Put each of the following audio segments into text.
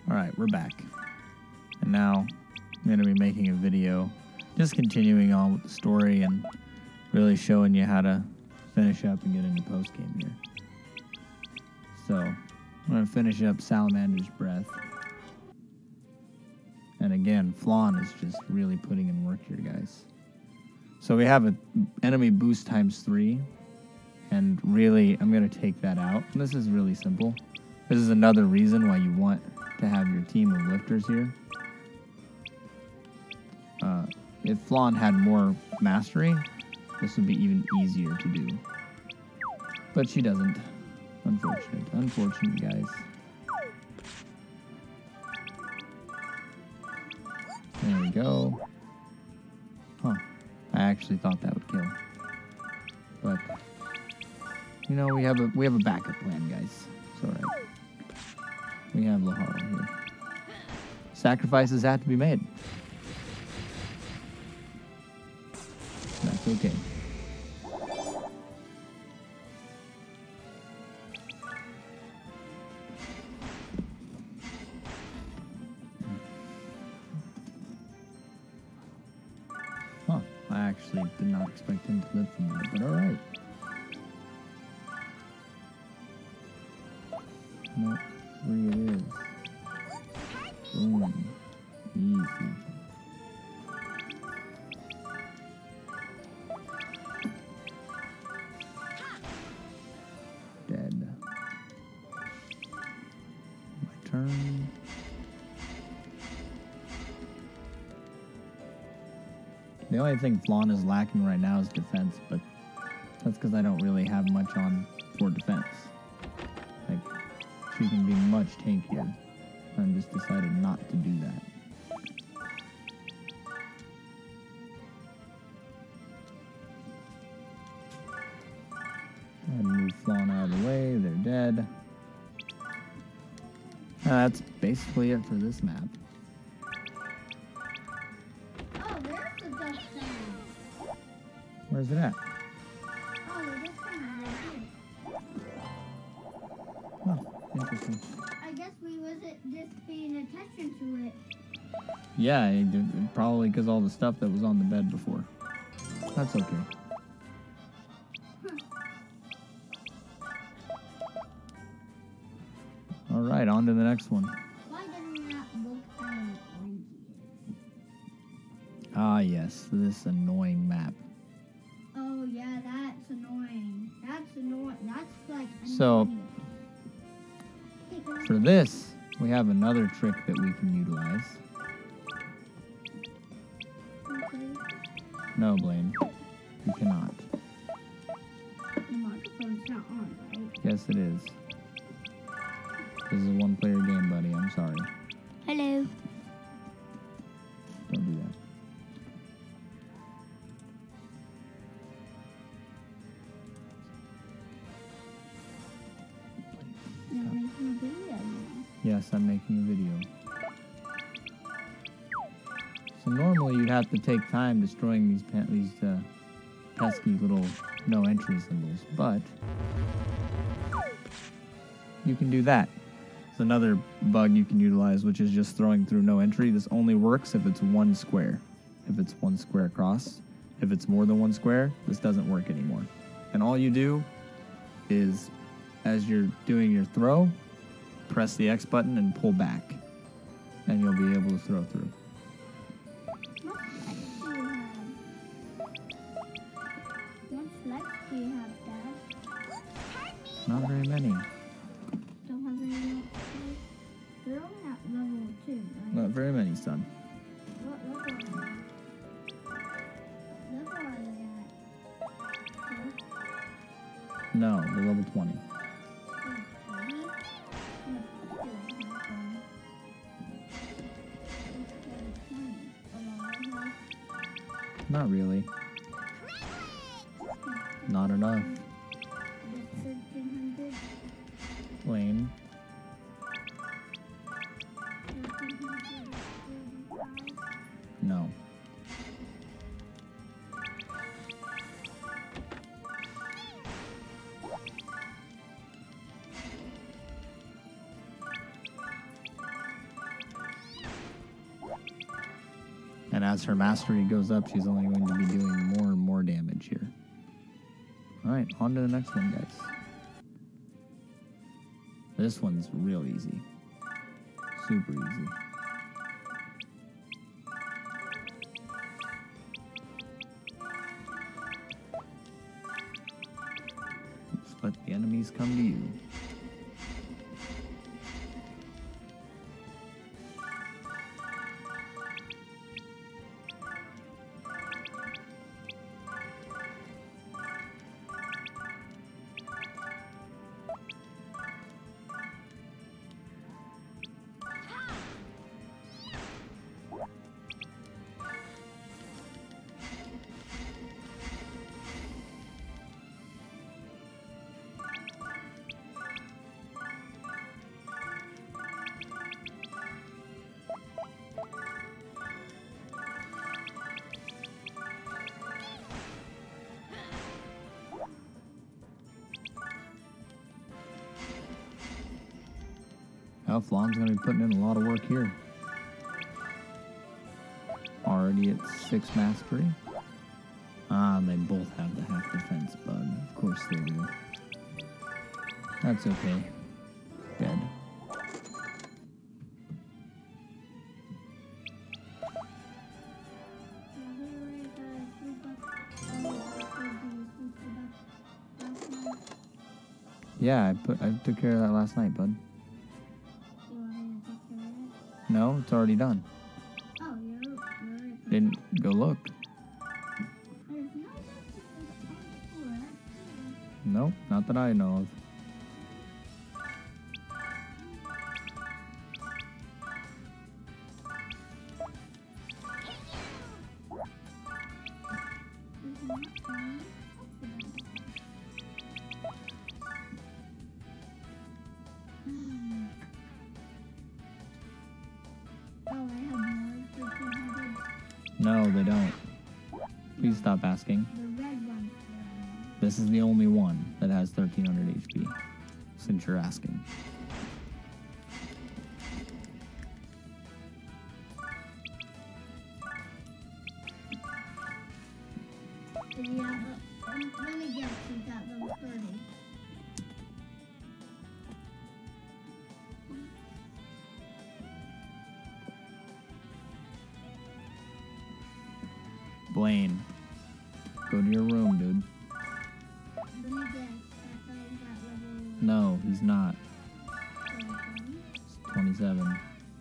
Alright, we're back. And now I'm going to be making a video just continuing on with the story and really showing you how to finish up and get into post-game here. So, I'm going to finish up Salamander's Breath. And again, Flonne is just really putting in work here, guys. So we have an enemy boost times 3. And really, I'm going to take that out. And this is really simple. This is another reason why you want to have your team of lifters here. If Flonne had more mastery, this would be even easier to do. But she doesn't. Unfortunate. Unfortunate, guys. There we go. Huh. I actually thought that would kill. But, you know, we have a backup plan, guys. It's alright. We have Laharl here. Sacrifices have to be made. That's okay. Huh. I actually did not expect him to live from that, but alright. Nope. 3 it is. Boom. Easy. Dead. My turn. The only thing Flonne is lacking right now is defense, but that's because I don't really have much on for defense. Like, she can be much tankier. I just decided not to do that. And move Flonne out of the way. They're dead. That's basically it for this map. Oh, there's the dust sign. Where's it at? Oh, the dust sign is right here. Oh, interesting. I guess we wasn't just paying attention to it. Yeah, probably because all the stuff that was on the bed before. That's okay. Alright, on to the next one. Why doesn't that look orange? Ah, yes, this annoying map. Oh, yeah, that's annoying. That's annoying. That's like annoying. So, for this, we have another trick that we can utilize. Okay. No, Blaine, you cannot. The microphone's not on, right? Yes, it is. This is a one-player game, buddy. I'm sorry. Hello. Don't do that. You're making a video now. Yes, I'm making a video. So normally you'd have to take time destroying these pesky little no entry symbols, but you can do that. It's another bug you can utilize, which is just throwing through no entry. This only works if it's one square. If it's one square across. If it's more than one square, this doesn't work anymore. And all you do is, as you're doing your throw, press the X button and pull back. And you'll be able to throw through. What flex do you have, Dad? Not very many. Don't have any. They're only at level 2, right? Not very many, son. What level are they at? Level are they at? No, they're level 20. Not really. Not enough. Lane. No. And as her mastery goes up, she's only going to be doing more and more damage here. Alright, on to the next one, guys. This one's real easy. Super easy. Just let the enemies come to you. Well, Flonne's going to be putting in a lot of work here. Already at 6 mastery. Ah, they both have the half defense bug. Of course they do. That's okay. Dead. Yeah, I took care of that last night, bud. No, it's already done. Oh, you're Didn't go look. There's no messages Nope, not that I know of. Oh, I have more for 200. No, they don't. Please stop asking. The red one. This is the only one that has 1300 HP, since you're asking. Yeah, let me guess, he's at level 30. Blaine, go to your room, dude. Let me guess, I thought he's at level No, he's not. 27. It's 27.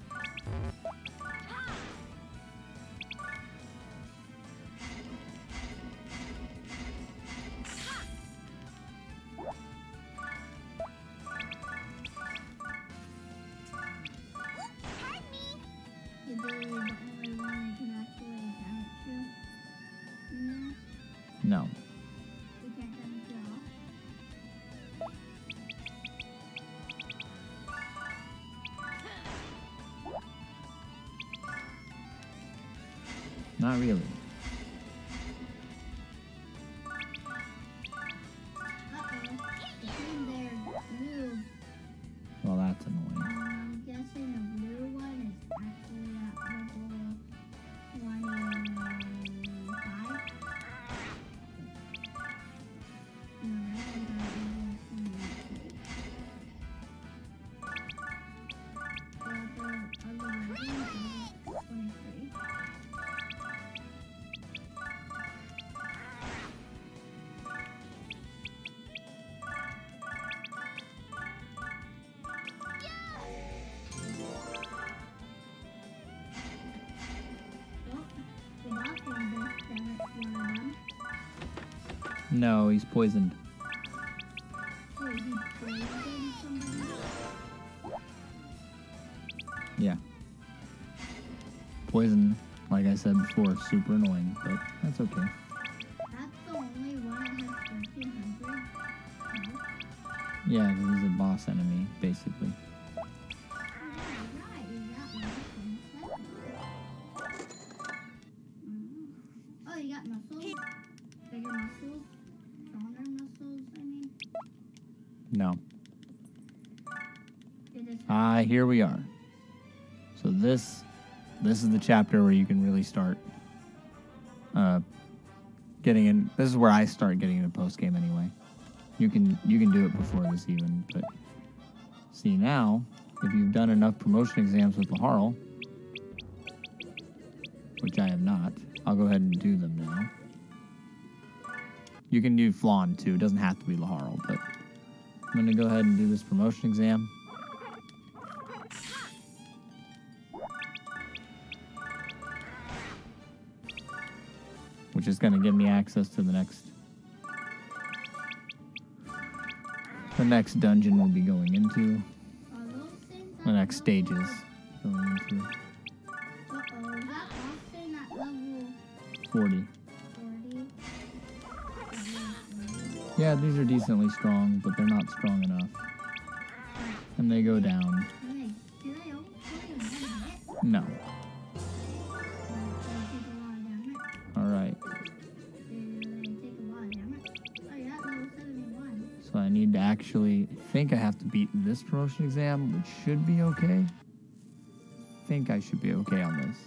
Is there the only one that can actually damage you? No. We can't damage you at all? Not really. Uh-oh. The team there moved. Well, that's annoying. I'm guessing the blue one is actually at level 25. No, I think they're at level 23. The other one is 23. Well, the last one does damage one of them. No, he's poisoned. Wait, he poisoned somebody? Yeah. Poison, like I said before, super annoying, but that's okay. That's the only one that has 1300. No. Yeah, this is a boss enemy, basically. Oh, yeah, right. You got muscles. Oh, you got muscles? Bigger muscles? Stronger muscles, I mean? No. It is Here we are. So this this is the chapter where you can really start getting in. This is where I start getting into post game anyway. You can do it before this even, but see now, if you've done enough promotion exams with Laharl, which I have not, I'll go ahead and do them now. You can do Flonne too. It doesn't have to be Laharl, but I'm going to go ahead and do this promotion exam. Which is going to give me access to the next dungeon we'll be going into. The next stages going into. 40. Yeah, these are decently strong, but they're not strong enough. And they go down. No. Alright. So I need to actually think I have to beat this promotion exam, which should be okay. I think I should be okay on this.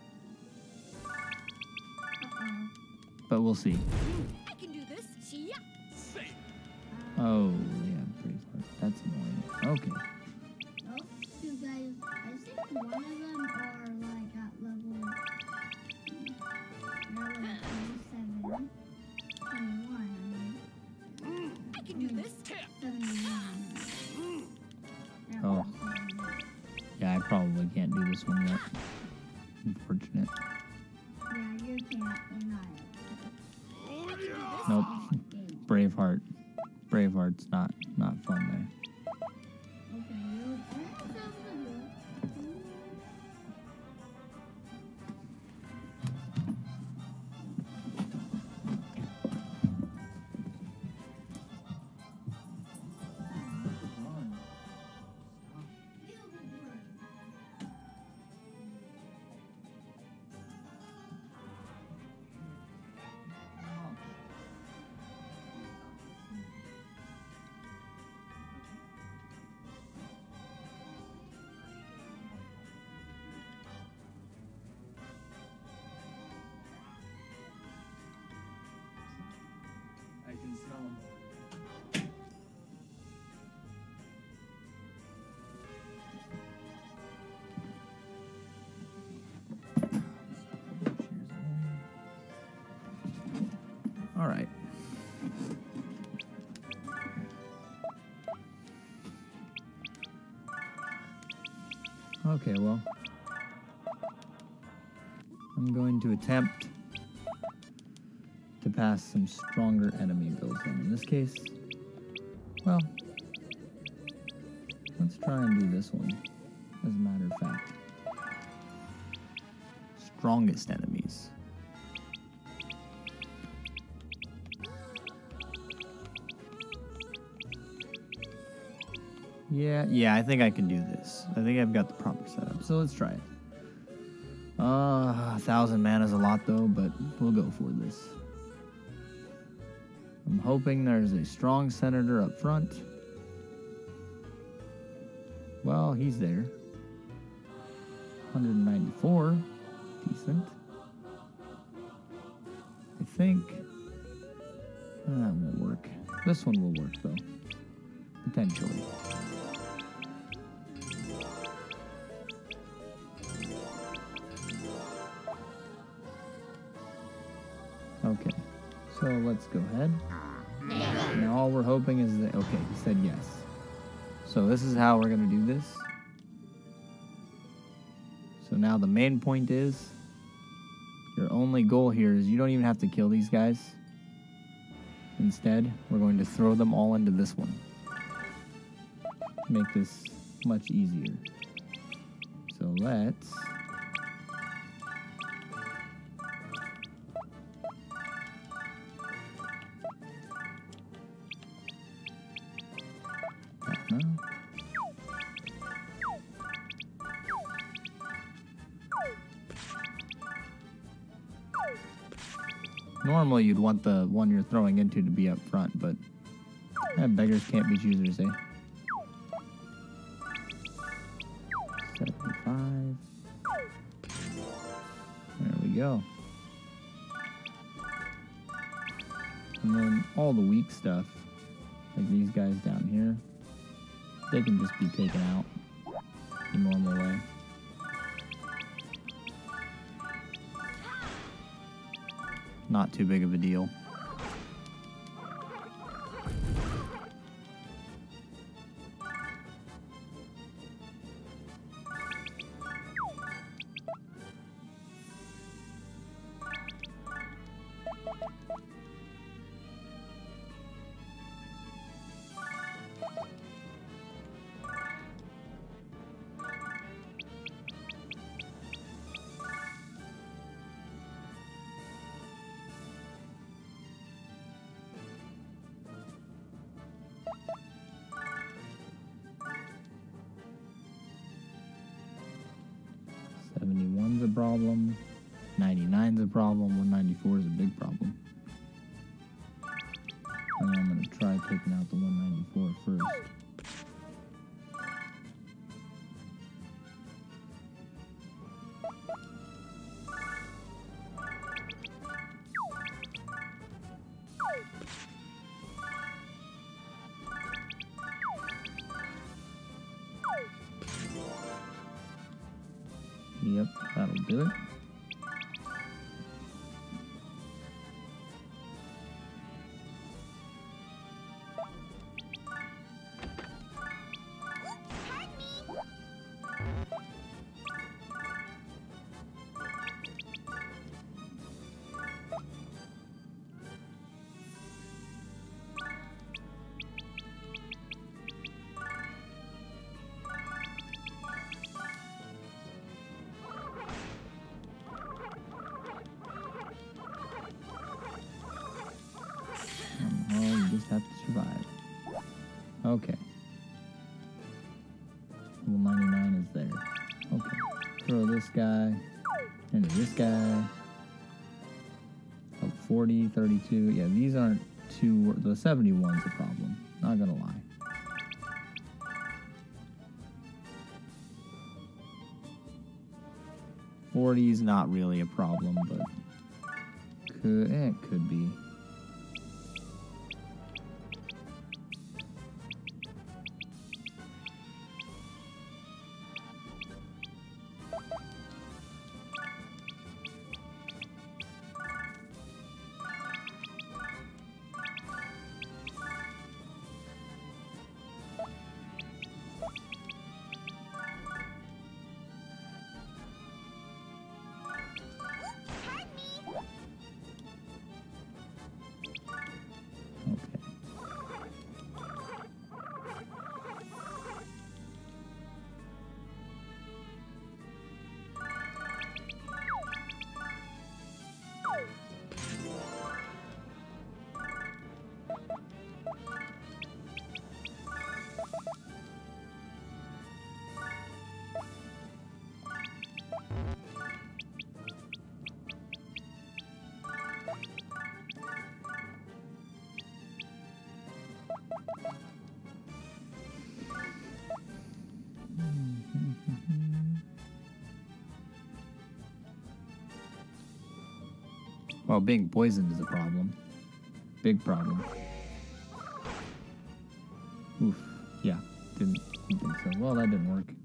But we'll see. I can do this. Yeah. Oh, yeah, pretty smart. That's annoying. Okay. Those two guys, I think one of them are like at level 27, 21, I can do this. 71. Oh. Yeah, I probably can't do this one yet. Unfortunate. Yeah, you can't. You're not. Nope. Braveheart. Braveheart's not fun there. Okay, you're I can smell them. All right. Okay, well, I'm going to attempt to pass some stronger enemy builds in this case. Well, let's try and do this one, as a matter of fact. Strongest enemies. Yeah, I think I can do this. I think I've got the proper setup, so let's try it. 1,000 mana is a lot though, but we'll go for this. I'm hoping there's a strong senator up front. Well, he's there. 194. Decent. I think that won't work. This one will work though. Potentially. Okay. So let's go ahead. Now all we're hoping is that, okay, he said yes. So this is how we're going to do this. So now the main point is, your only goal here is you don't even have to kill these guys. Instead, we're going to throw them all into this one. Make this much easier. So let's... Normally you'd want the one you're throwing into to be up front, but beggars can't be choosers, eh? 75. you go. And then all the weak stuff, like these guys down here, they can just be taken out the normal way. Not too big of a deal. '71's a problem. 99's a problem. 194 is a big problem. And I'm gonna try taking out the 194 first. Yep, that'll do it. Oh, you just have to survive. Okay. Well, 99 is there. Okay. Throw this guy into this guy. Oh, 40, 32. Yeah, these aren't too... The 71's a problem. Not gonna lie. '40's not really a problem, but it could be. Okay. Well, being poisoned is a problem. Big problem. Oof. Yeah, didn't think so. Well, that didn't work.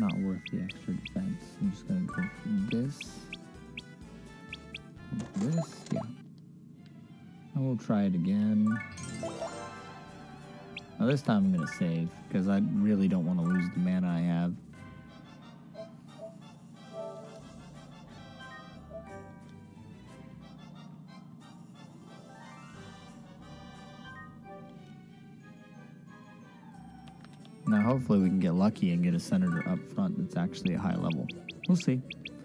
not worth the extra defense. I'm just gonna go for this. This, yeah. And we'll try it again. Now this time I'm gonna save, because I really don't want to lose the mana I have. Now hopefully we can get lucky and get a senator up front that's actually a high level. We'll see.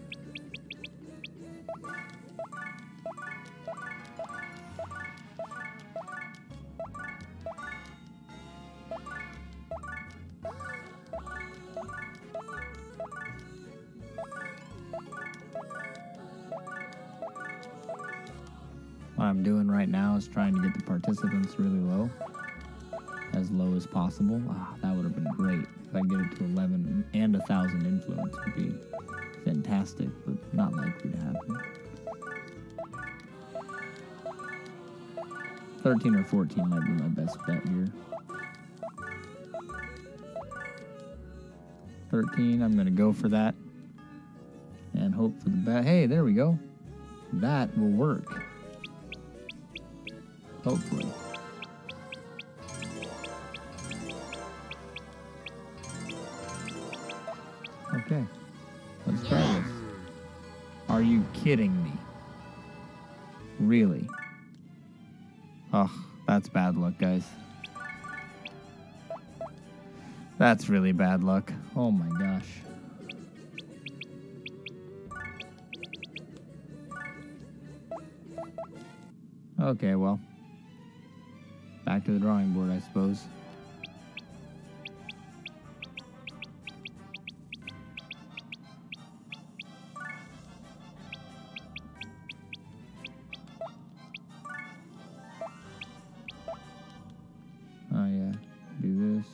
What I'm doing right now is trying to get the participants really low. As low as possible. Ah, that would have been great. If I get it to 11 and 1,000 influence would be fantastic, but not likely to happen. 13 or 14 might be my best bet here. 13, I'm gonna go for that. And hope for the best. Hey, there we go. That will work. Hopefully. Okay, let's try this. Are you kidding me? Really? Oh, that's bad luck, guys. That's really bad luck. Oh my gosh. Okay, well. Back to the drawing board, I suppose. Oh yeah, do this.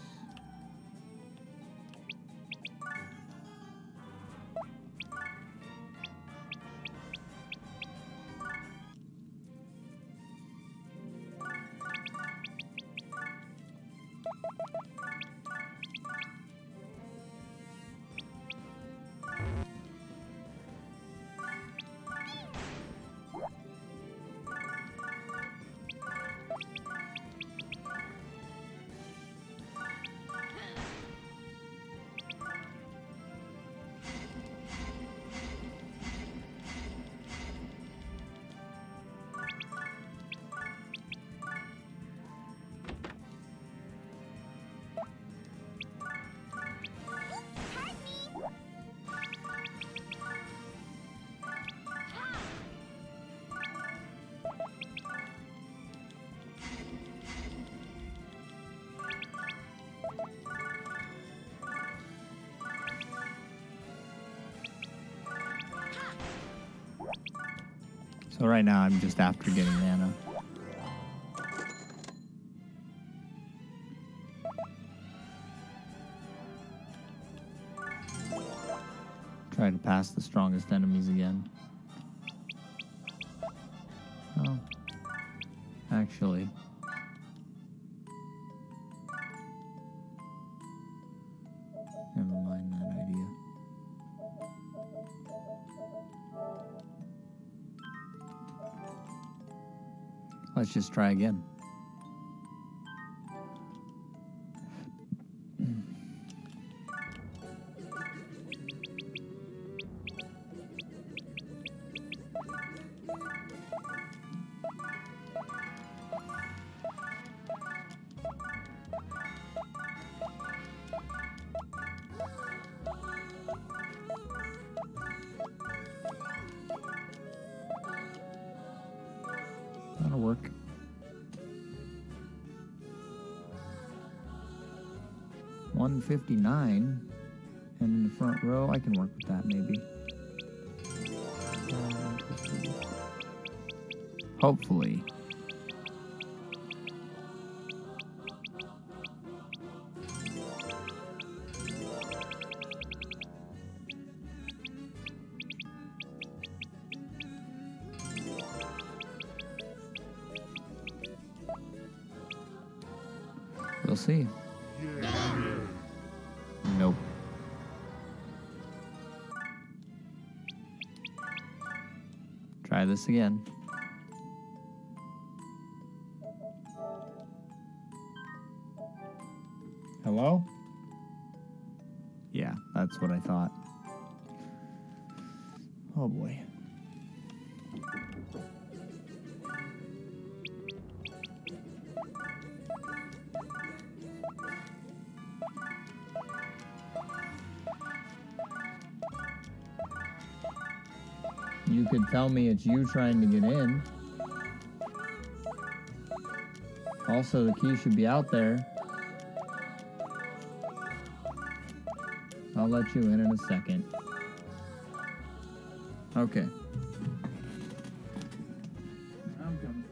So right now I'm just after getting mana. Try to pass the strongest enemies again. Oh. Actually. Never mind that idea. Let's just try again. That'll work. $159, and in the front row, I can work with that maybe. Hopefully. We'll see. Nope. try this again. Hello? Yeah, that's what I thought. Oh boy. You could tell me it's you trying to get in. Also, the key should be out there. I'll let you in a second. Okay. I'm coming.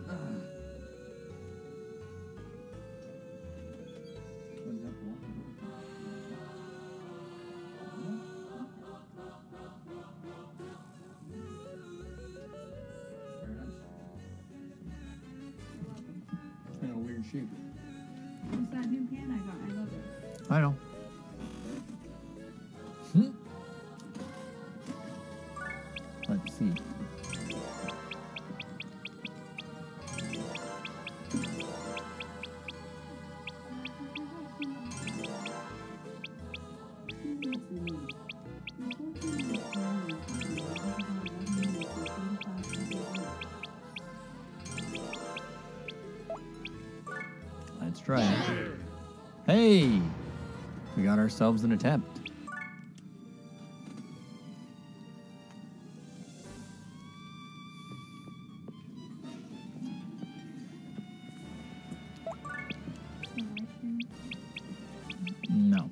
It's kind of a weird shape. What's that new pan I got? I love it. I know. Let's see. Let's try it. Hey! We got ourselves an attempt. No.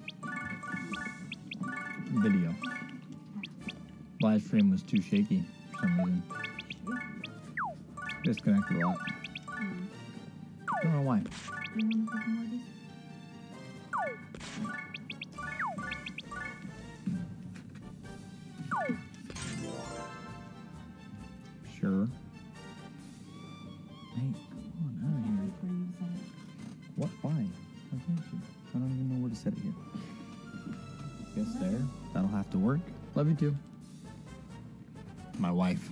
Video. Live stream was too shaky for some reason. Disconnected a lot. Don't know why. You want to put more of this? Sure. Hey, come on out of here. What? Why? Why can't you? I don't even know where to set it here. Guess there. That'll have to work. Love you too. My wife.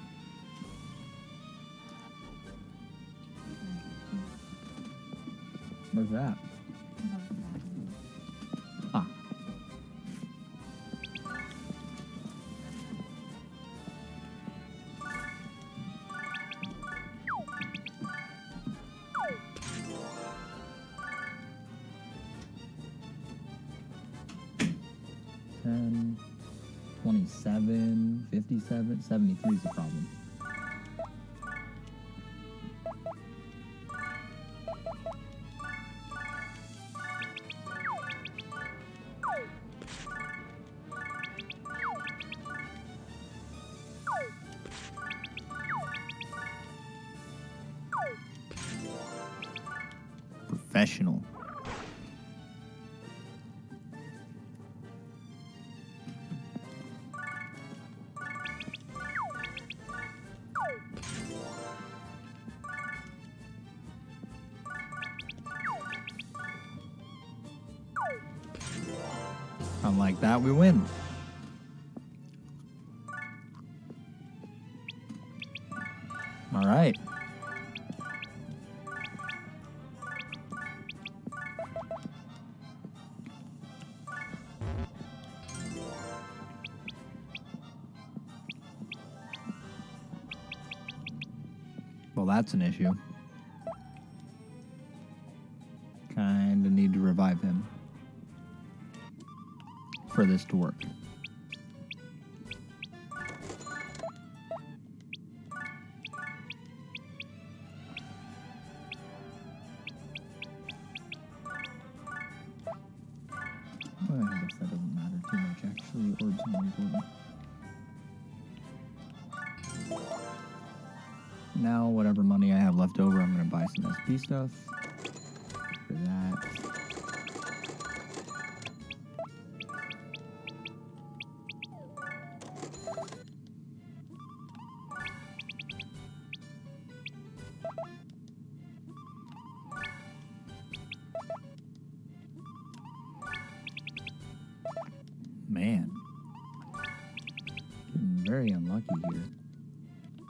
What's that? Ah. $10, $27, $57, $73 is the problem. Professional. Unlike that, we win. All right. Well, that's an issue. Kinda need to revive him for this to work. Well, I guess that doesn't matter too much, actually. Orbs are more important. Now, whatever money I have left over, I'm going to buy some SP stuff. For that. Man. Getting very unlucky here.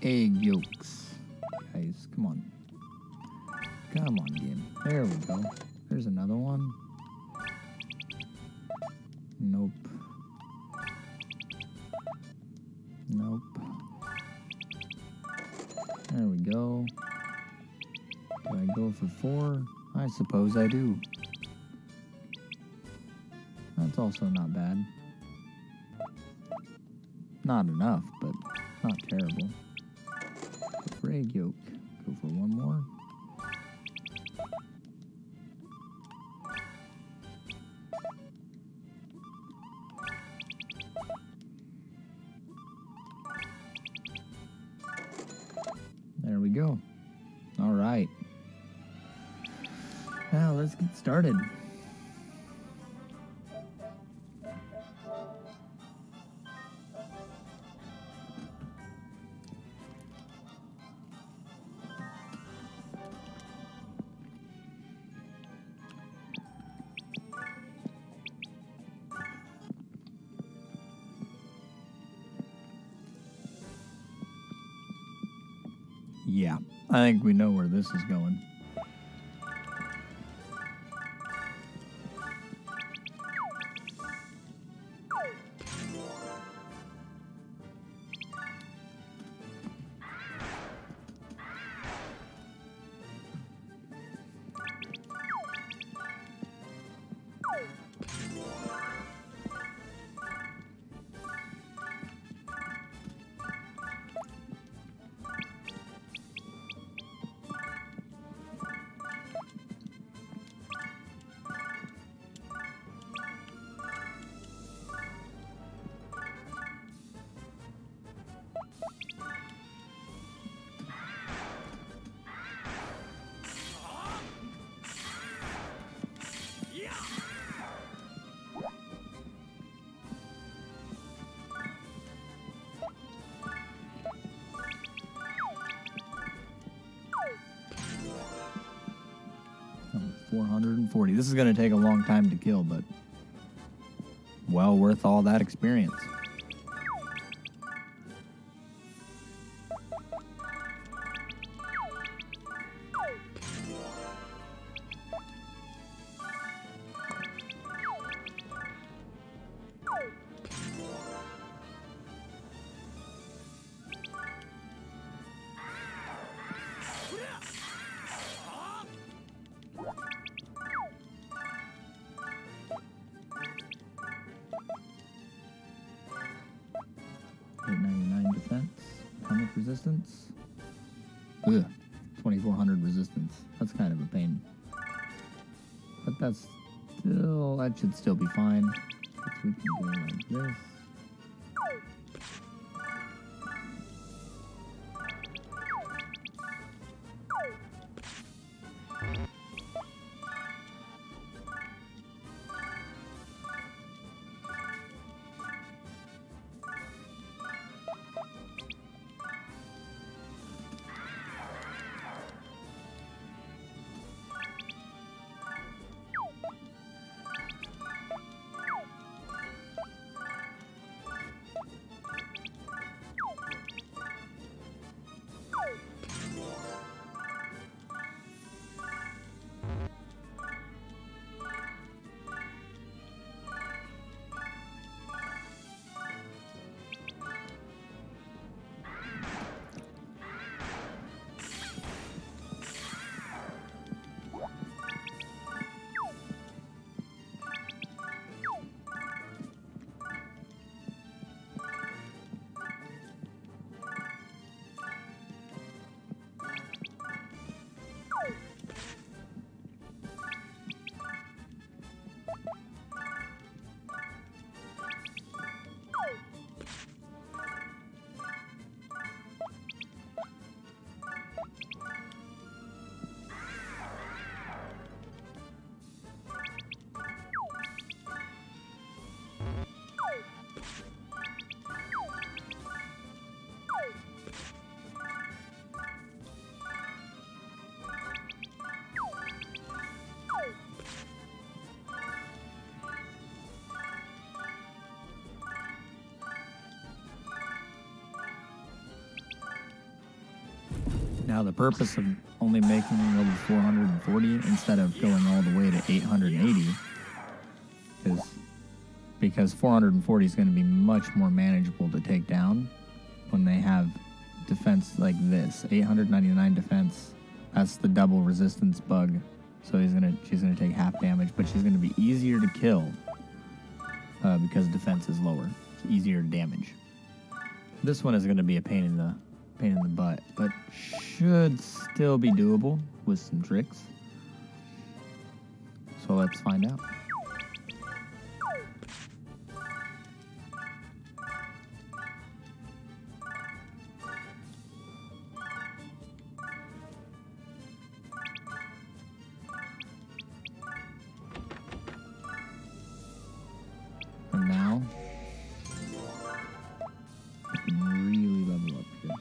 egg yolks. Guys, come on. Come on, game. There we go. There's another one. Nope. Nope. There we go. Do I go for 4? I suppose I do. That's also not bad. Not enough, but not terrible. Go for egg yolk. Go for one more. There we go. All right. Now let's get started. Yeah, I think we know where this is going. Oh, 440. This is going to take a long time to kill, but well worth all that experience. Resistance. Ugh, 2400 resistance. That's kind of a pain. But that should still be fine. So we can go like this. Now the purpose of only making level 440 instead of going all the way to 880 is because 440 is going to be much more manageable to take down when they have defense like this. 899 defense, that's the double resistance bug. So she's gonna take half damage, but she's gonna be easier to kill because defense is lower. It's easier to damage. This one is gonna be a pain in the butt, but should still be doable with some tricks. So let's find out. And now, I can really level up here.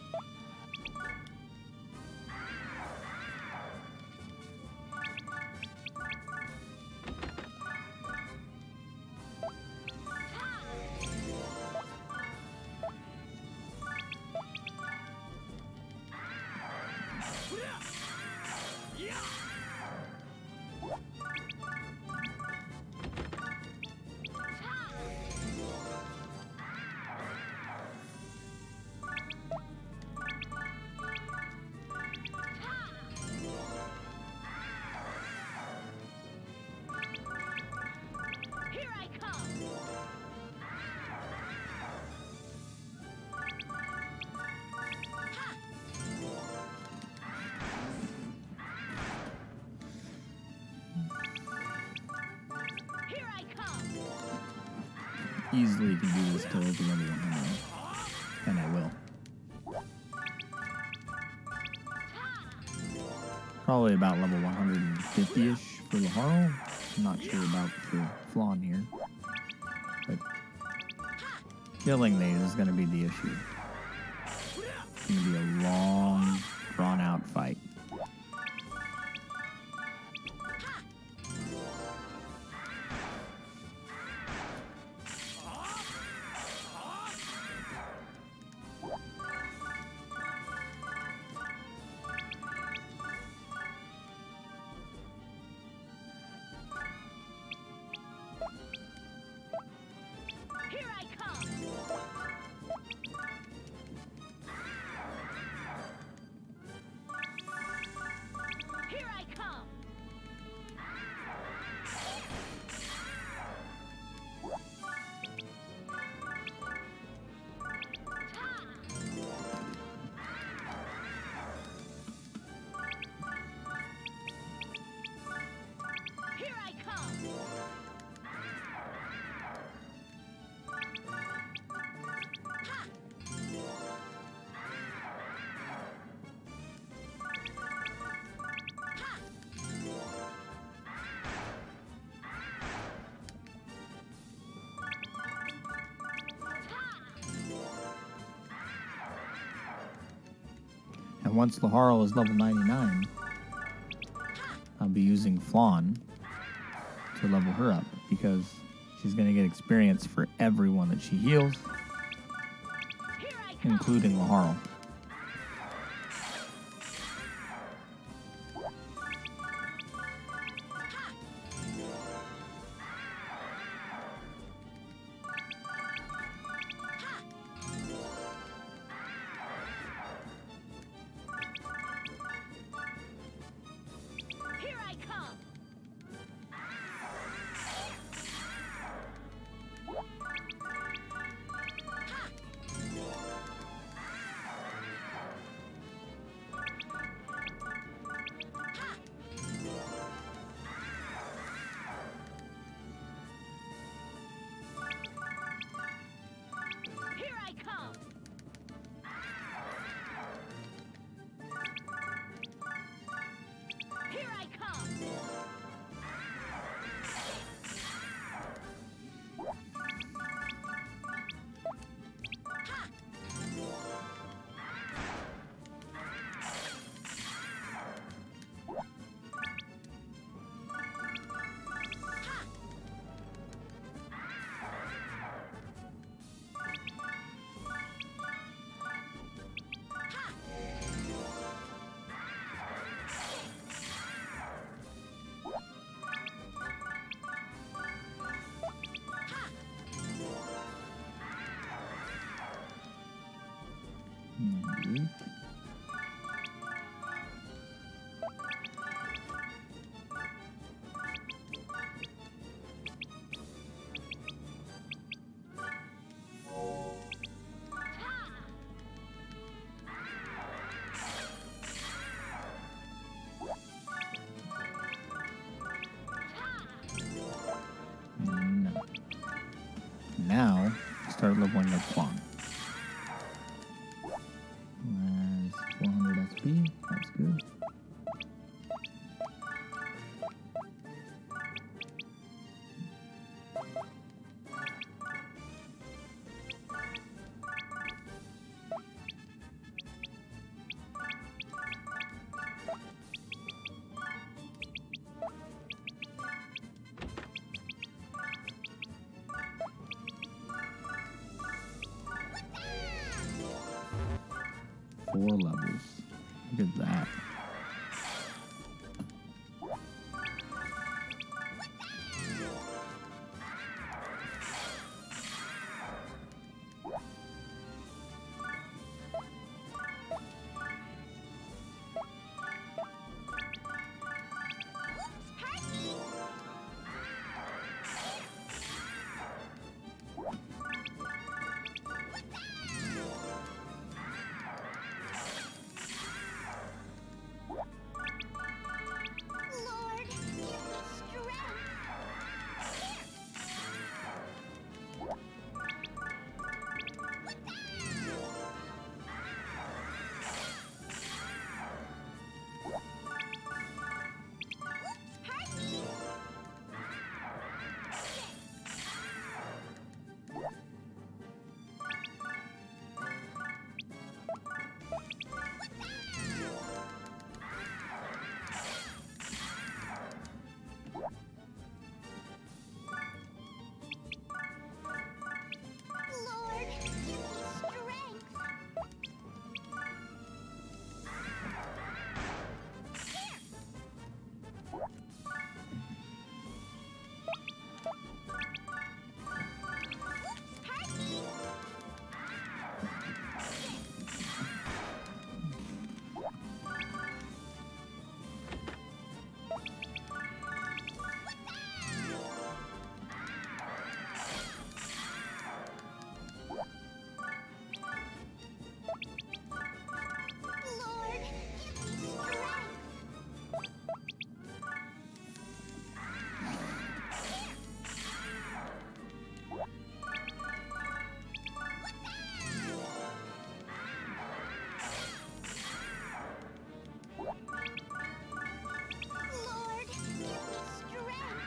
Easily can do this till over level 100, and I will. Probably about level 150-ish for Laharl. I'm not sure about for Flonne here, but killing these is going to be the issue. It's going to be a long, drawn-out fight. And once Laharl is level 99, I'll be using Flonne to level her up because she's going to get experience for everyone that she heals, including Laharl. start leveling up Flonne. That's 400 SP. That's good. Four levels. Look at that. Lord, give me strength. Lord, give me strength. Lord, give me strength. Lord, give me strength.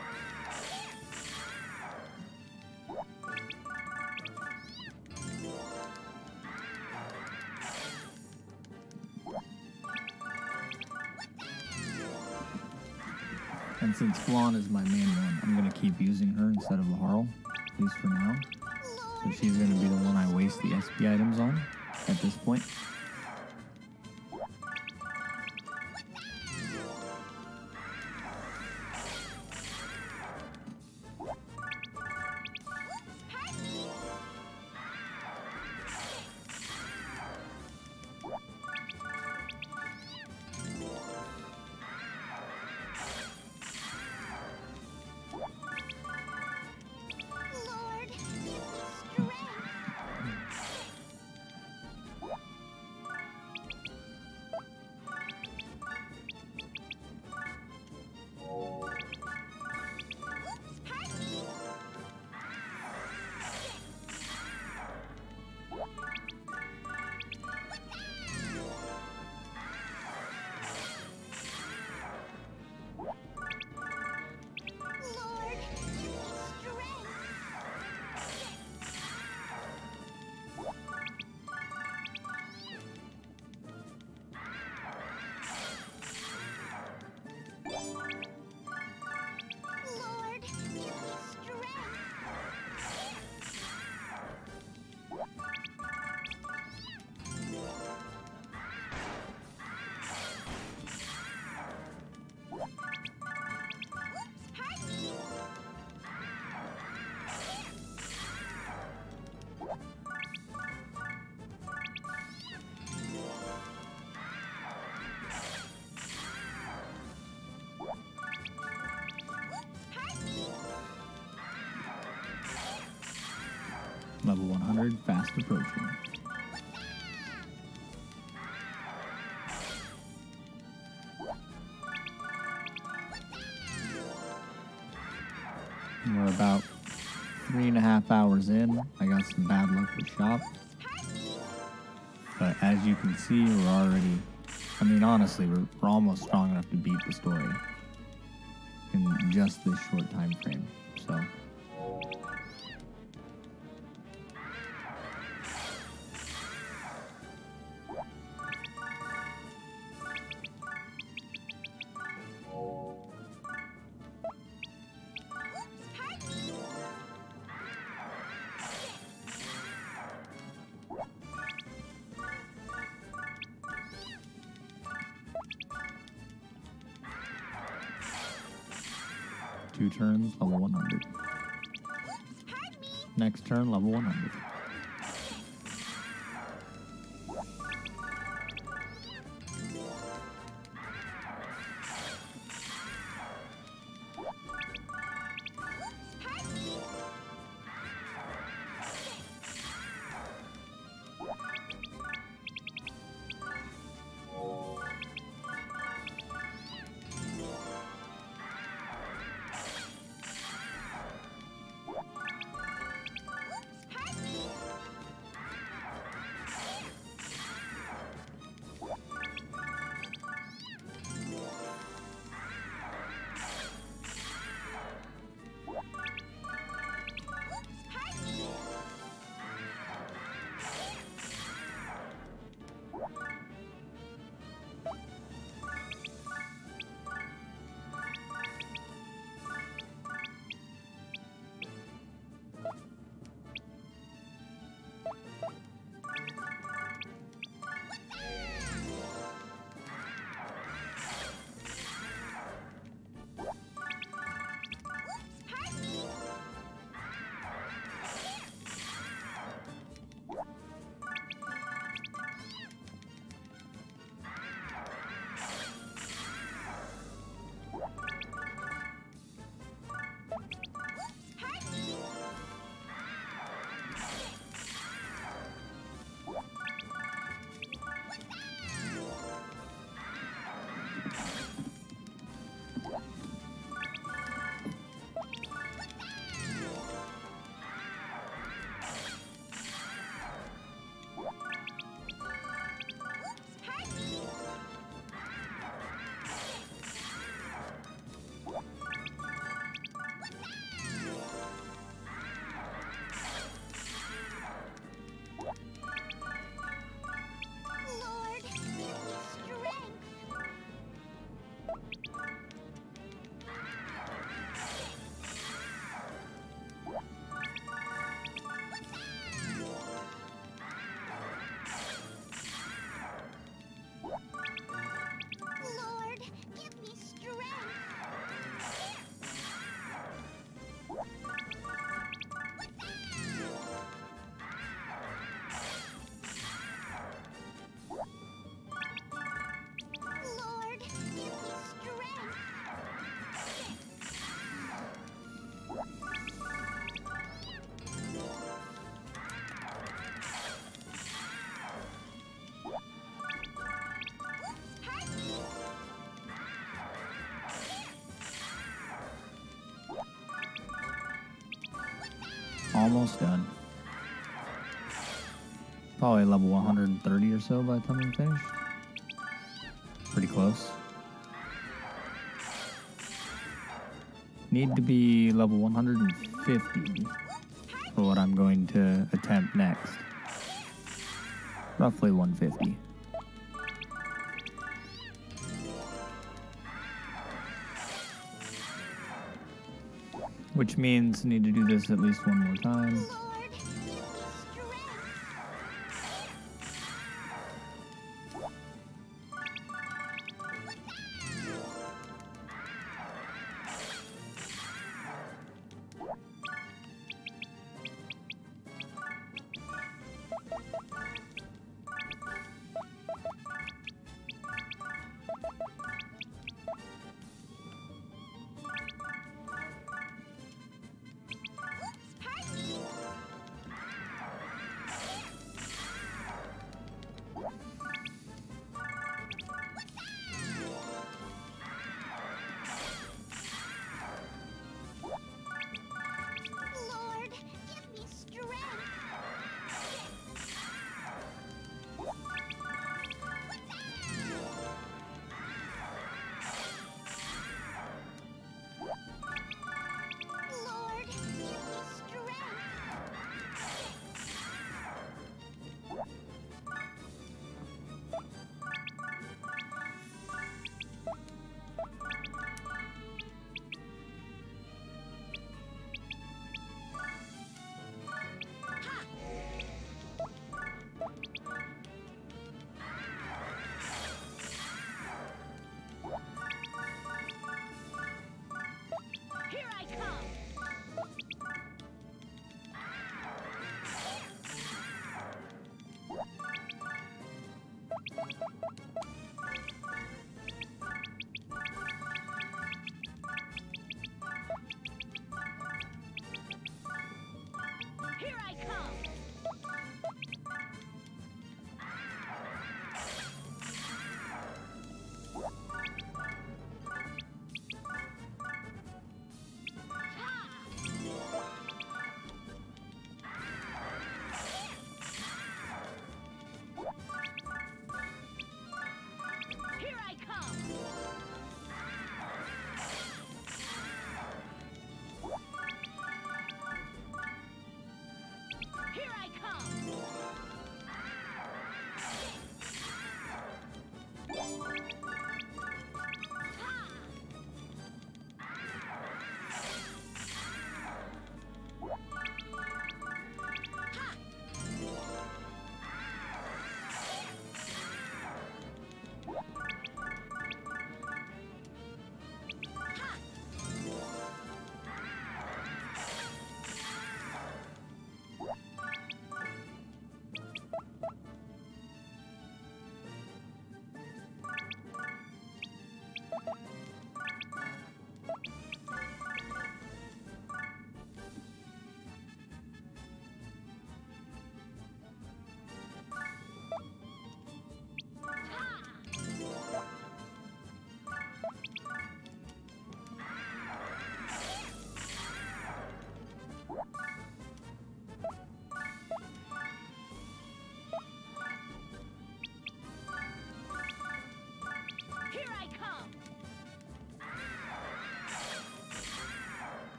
And since Flonne is my main one, I'm going to keep using her instead of Laharl, at least for now. So she's going to be the one I waste the SP items on at this point. Lord, give me strength. Lord, give me strength. Lord, give me strength. Level 100, fast approaching. We're about 3.5 hours in, I got some bad luck with shop. But as you can see, we're already, I mean, honestly, we're almost strong enough to beat the story in just this short time frame. So, two turns, level 100. Next turn, level 100. Lord, give me strength. Lord, give me strength. Lord, give me strength. almost done. Probably level 130 or so by the time I'm finished. Pretty close. Need to be level 150 for what I'm going to attempt next. Roughly 150. Which means I need to do this at least one more time. Lord, give me strength.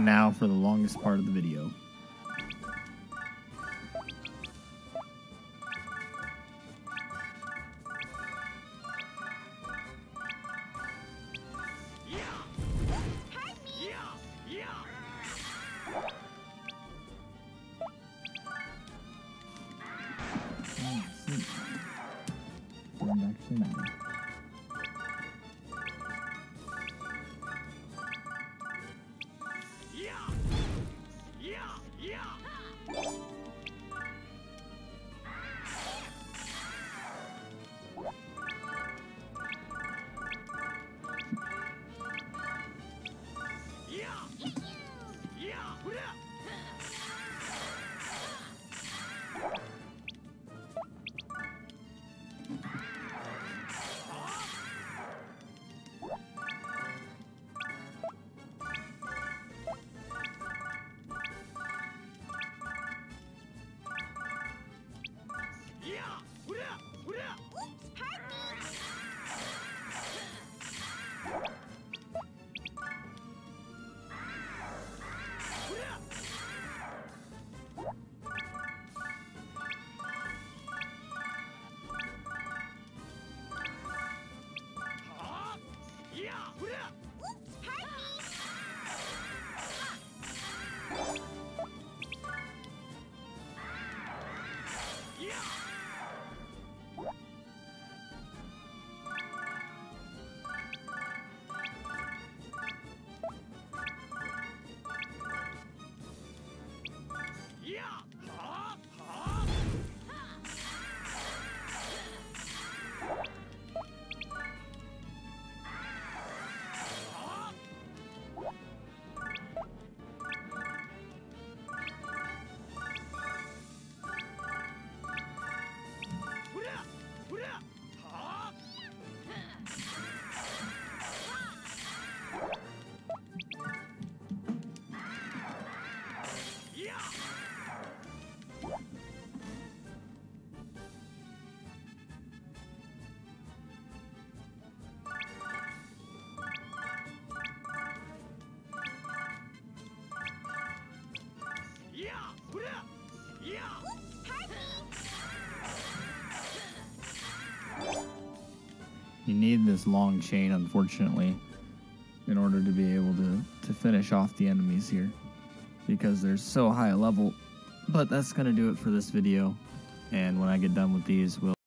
And now for the longest part of the video. Doesn't actually matter. You need this long chain, unfortunately, in order to be able to finish off the enemies here, because they're so high level. But that's going to do it for this video, and when I get done with these, we'll